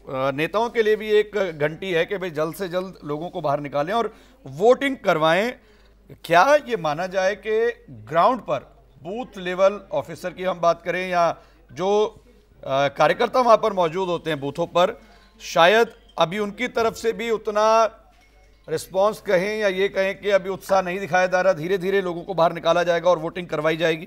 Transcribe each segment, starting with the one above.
नेताओं के लिए भी एक घंटी है कि भाई जल्द से जल्द लोगों को बाहर निकालें और वोटिंग करवाएं। क्या ये माना जाए कि ग्राउंड पर बूथ लेवल ऑफिसर की हम बात करें या जो कार्यकर्ता वहां पर मौजूद होते हैं बूथों पर, शायद अभी उनकी तरफ से भी उतना रिस्पांस कहें या ये कहें कि अभी उत्साह नहीं दिखाया जा रहा, धीरे धीरे लोगों को बाहर निकाला जाएगा और वोटिंग करवाई जाएगी?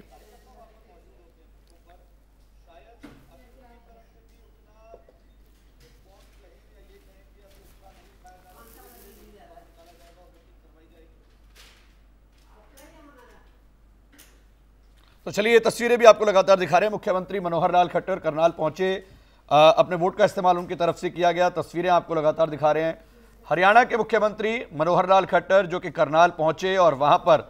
तो चलिए ये तस्वीरें भी आपको लगातार दिखा रहे हैं। मुख्यमंत्री मनोहर लाल खट्टर करनाल पहुंचे, अपने वोट का इस्तेमाल उनकी तरफ से किया गया। तस्वीरें आपको लगातार दिखा रहे हैं। हरियाणा के मुख्यमंत्री मनोहर लाल खट्टर जो कि करनाल पहुंचे और वहां पर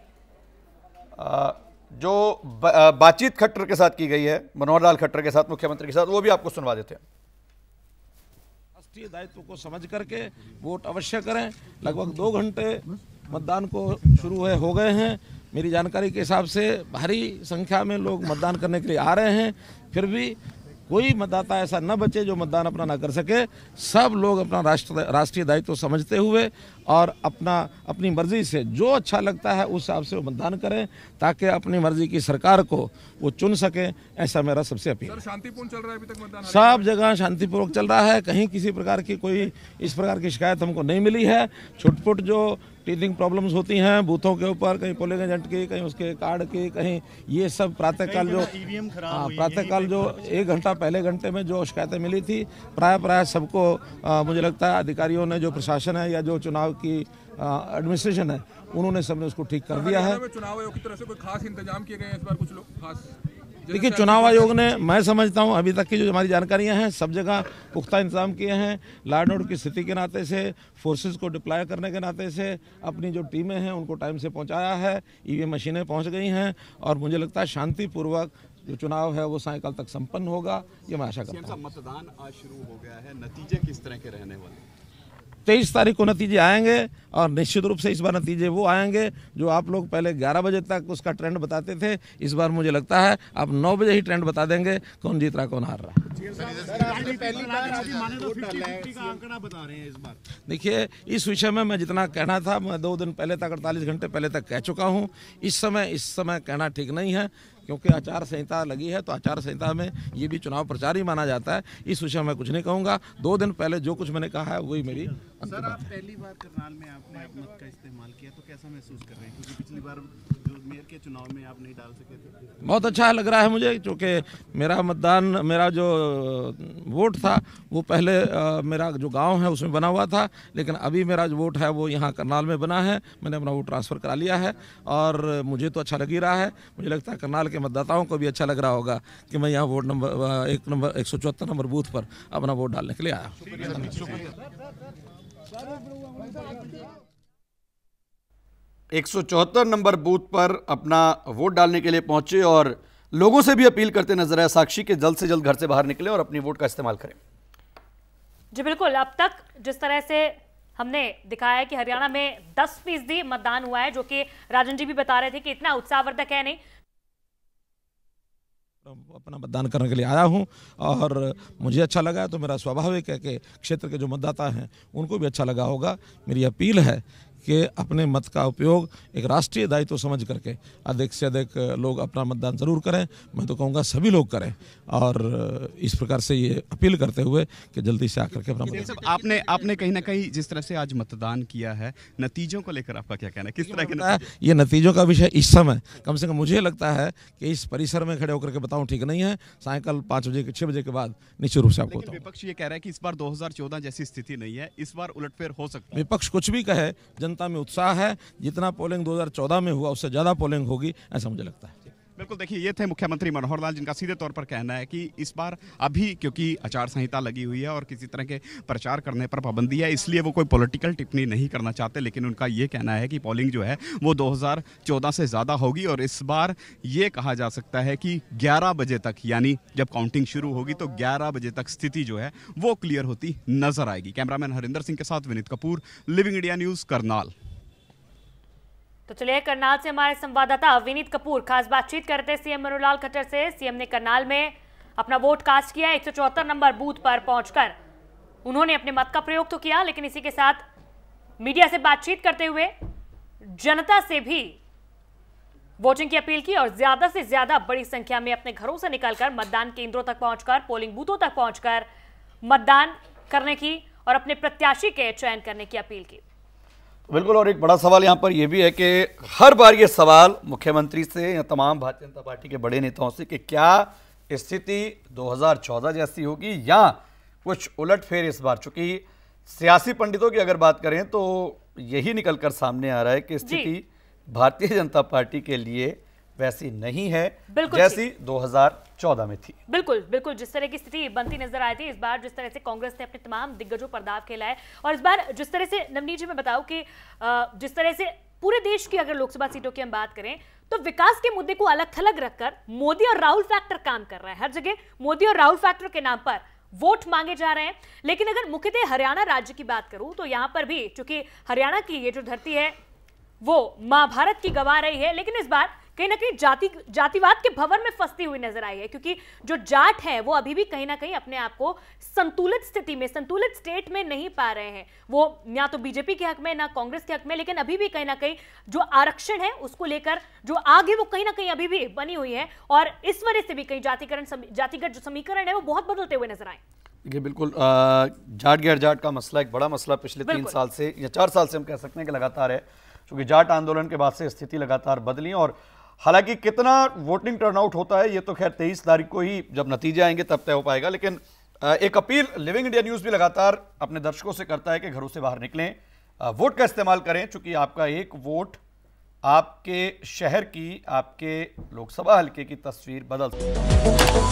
जो बातचीत खट्टर के साथ की गई है, मनोहर लाल खट्टर के साथ, मुख्यमंत्री के साथ, वो भी आपको सुनवा देते हैं। राष्ट्रीय दायित्व को समझ करके वोट अवश्य करें। लगभग 2 घंटे मतदान को शुरू हो गए हैं। मेरी जानकारी के हिसाब से भारी संख्या में लोग मतदान करने के लिए आ रहे हैं। फिर भी कोई मतदाता ऐसा न बचे जो मतदान अपना ना कर सके। सब लोग अपना राष्ट्रीय दायित्व समझते हुए और अपनी मर्जी से जो अच्छा लगता है उस हिसाब से वो मतदान करें, ताकि अपनी मर्जी की सरकार को वो चुन सकें। ऐसा मेरा सबसे अपील है। शांतिपूर्ण चल रहा है अभी तक मतदान? सब जगह शांतिपूर्वक चल रहा है। कहीं किसी प्रकार की कोई इस प्रकार की शिकायत हमको नहीं मिली है। छुटपुट जो टीथिंग प्रॉब्लम्स होती हैं बूथों के ऊपर, कहीं पोलिंग एजेंट की, कहीं उसके कार्ड की, कहीं ये सब प्रातःकाल जो 1 घंटा पहले घंटे में जो शिकायतें मिली थी, प्राय सबको मुझे लगता है अधिकारियों ने, जो प्रशासन है या जो चुनाव की एडमिनिस्ट्रेशन है, उन्होंने सबने उसको ठीक कर दिया है। चुनाव आयोग की तरफ से कोई खास इंतजाम किए गए हैं इस बार? कुछ लोग खास, देखिए, चुनाव आयोग ने, मैं समझता हूं अभी तक की जो हमारी जानकारियां हैं, सब जगह पुख्ता इंतजाम किए हैं। लॉ एंड ऑर्डर की स्थिति के नाते से, फोर्सेस को डिप्लॉय करने के नाते से अपनी जो टीमें हैं उनको टाइम से पहुंचाया है। ईवीएम मशीनें पहुंच गई हैं और मुझे लगता है शांतिपूर्वक जो चुनाव है वो सायंकाल तक संपन्न होगा, ये मैं आशा करता हूँ। मतदान आज शुरू हो गया है, नतीजे किस तरह के रहने वाले? 23 तारीख को नतीजे आएंगे और निश्चित रूप से इस बार नतीजे वो आएंगे जो आप लोग पहले 11 बजे तक उसका ट्रेंड बताते थे। इस बार मुझे लगता है आप 9 बजे ही ट्रेंड बता देंगे कौन जीत रहा कौन हार रहा। देखिए, इस विषय में मैं जितना कहना था मैं 2 दिन पहले तक, 48 घंटे पहले तक कह चुका हूँ। इस समय कहना ठीक नहीं है, क्योंकि आचार संहिता लगी है, तो आचार संहिता में ये भी चुनाव प्रचार ही माना जाता है। इस विषय में कुछ नहीं कहूँगा। 2 दिन पहले जो कुछ मैंने कहा है वही मेरी सर, आप पहली बार करनाल में आपने मत का इस्तेमाल किया, तो कैसा महसूस कर रहे हैं? क्योंकि पिछली बार जो मेयर के चुनाव में आप नहीं डाल सके थे। बहुत अच्छा लग रहा है मुझे, क्योंकि मेरा जो वोट था वो पहले मेरा जो गांव है उसमें बना हुआ था, लेकिन अभी मेरा जो वोट है वो यहाँ करनाल में बना है। मैंने अपना वोट ट्रांसफ़र करा लिया है और मुझे तो अच्छा लग ही रहा है। मुझे लगता है करनाल के मतदाताओं को भी अच्छा लग रहा होगा कि मैं यहाँ वोट नंबर 174 नंबर बूथ पर अपना वोट डालने के लिए आया। 174 नंबर बूथ पर अपना वोट डालने के लिए पहुंचे और लोगों से भी अपील करते नजर आए साक्षी के जल्द से जल्द घर से बाहर निकले और अपनी वोट का इस्तेमाल करें। जी बिल्कुल, अब तक जिस तरह से हमने दिखाया है कि हरियाणा में 10% मतदान हुआ है, जो कि राजन जी भी बता रहे थे कि इतना उत्साहवर्धक है नहीं। अपना मतदान करने के लिए आया हूं और मुझे अच्छा लगा, तो मेरा स्वाभाविक है कि क्षेत्र के जो मतदाता हैं उनको भी अच्छा लगा होगा। मेरी अपील है कि अपने मत का उपयोग एक राष्ट्रीय दायित्व समझ करके अधिक से अधिक लोग अपना मतदान जरूर करें। मैं तो कहूँगा सभी लोग करें और इस प्रकार से ये अपील करते हुए कि जल्दी से आकर के अपना मतदान। आपने कहीं ना कहीं जिस तरह से आज मतदान किया है, नतीजों को लेकर आपका क्या कहना है? किस तरह के ये नतीजों का विषय इस समय कम से कम मुझे लगता है कि इस परिसर में खड़े होकर के बताऊं ठीक नहीं है। सायंकाल 5 बजे 6 बजे के बाद निश्चित रूप से आपको बताऊं। विपक्ष ये कह रहा है कि इस बार 2014 जैसी स्थिति नहीं है, इस बार उलटफेर हो सकती है। विपक्ष कुछ भी कहे, जनता में उत्साह है। जितना पोलिंग 2014 में हुआ उससे ज्यादा पोलिंग होगी, ऐसा मुझे लगता है। बिल्कुल, देखिए, ये थे मुख्यमंत्री मनोहर लाल, जिनका सीधे तौर पर कहना है कि इस बार अभी क्योंकि आचार संहिता लगी हुई है और किसी तरह के प्रचार करने पर पाबंदी है, इसलिए वो कोई पॉलिटिकल टिप्पणी नहीं करना चाहते। लेकिन उनका ये कहना है कि पोलिंग जो है वो 2014 से ज़्यादा होगी और इस बार ये कहा जा सकता है कि 11 बजे तक, यानी जब काउंटिंग शुरू होगी तो 11 बजे तक स्थिति जो है वो क्लियर होती नजर आएगी। कैमरामैन हरिंदर सिंह के साथ Vineet Kapoor, Living India News, Karnal. तो चलिए, करनाल से हमारे संवाददाता विनीत कपूर खास बातचीत करते सीएम मनोहर लाल खट्टर से। सीएम ने करनाल में अपना वोट कास्ट किया, 174 नंबर बूथ पर पहुंचकर उन्होंने अपने मत का प्रयोग तो किया, लेकिन इसी के साथ मीडिया से बातचीत करते हुए जनता से भी वोटिंग की अपील की और ज्यादा से ज्यादा बड़ी संख्या में अपने घरों से निकलकर मतदान केंद्रों तक पहुंचकर, पोलिंग बूथों तक पहुंचकर मतदान करने की और अपने प्रत्याशी के चयन करने की अपील की। बिल्कुल, और एक बड़ा सवाल यहाँ पर यह भी है कि हर बार ये सवाल मुख्यमंत्री से या तमाम भारतीय जनता पार्टी के बड़े नेताओं से कि क्या स्थिति 2014 जैसी होगी या कुछ उलटफेर इस बार। चूंकि सियासी पंडितों की अगर बात करें तो यही निकलकर सामने आ रहा है कि स्थिति भारतीय जनता पार्टी के लिए वैसी नहीं है जैसी 2014 में थी। बिल्कुल बिल्कुल, जिस तरह की स्थिति बनती नजर आई थी इस बार, जिस तरह से कांग्रेस ने अपने तमाम दिग्गजों पर दाव खेला है, और इस बार जिस तरह से नवनीत जी मैं बताऊं कि जिस तरह से पूरे देश की अगर लोकसभा सीटों की हम बात करें तो विकास के मुद्दे को अलग थलग रखकर मोदी और राहुल फैक्टर काम कर रहा है। हर जगह मोदी और राहुल फैक्टर के नाम पर वोट मांगे जा रहे हैं। लेकिन अगर मुख्यतः हरियाणा राज्य की बात करूं तो यहां पर भी, चूंकि हरियाणा की ये जो धरती है वो महाभारत की गंवा रही है, लेकिन इस बार कहीं ना कहीं जातिवाद के भंवर में फंसती हुई नजर आई है, क्योंकि जो जाट है वो अभी भी कहीं ना कहीं अपने आप को संतुलित स्थिति में, संतुलित स्टेट में नहीं पा रहे हैं। वो ना तो बीजेपी के हक में ना कांग्रेस के हक में, लेकिन अभी भी कहीं ना कहीं जो आरक्षण है उसको लेकर जो आग है वो कहीं ना कहीं अभी भी बनी हुई है, और इस वजह से भी कहीं जातिगत जो समीकरण है वो बहुत बदलते हुए नजर आए। देखिए बिल्कुल, जाट गैर जाट का मसला एक बड़ा मसला पिछले 3 साल से या 4 साल से हम कह सकते हैं कि लगातार है, क्योंकि जाट आंदोलन के बाद से स्थिति लगातार बदली। और हालांकि कितना वोटिंग टर्नआउट होता है ये तो खैर 23 तारीख को ही जब नतीजे आएंगे तब तय हो पाएगा। लेकिन एक अपील लिविंग इंडिया न्यूज़ भी लगातार अपने दर्शकों से करता है कि घरों से बाहर निकलें, वोट का इस्तेमाल करें, चूंकि आपका एक वोट आपके शहर की, आपके लोकसभा हल्के की तस्वीर बदल सकता है।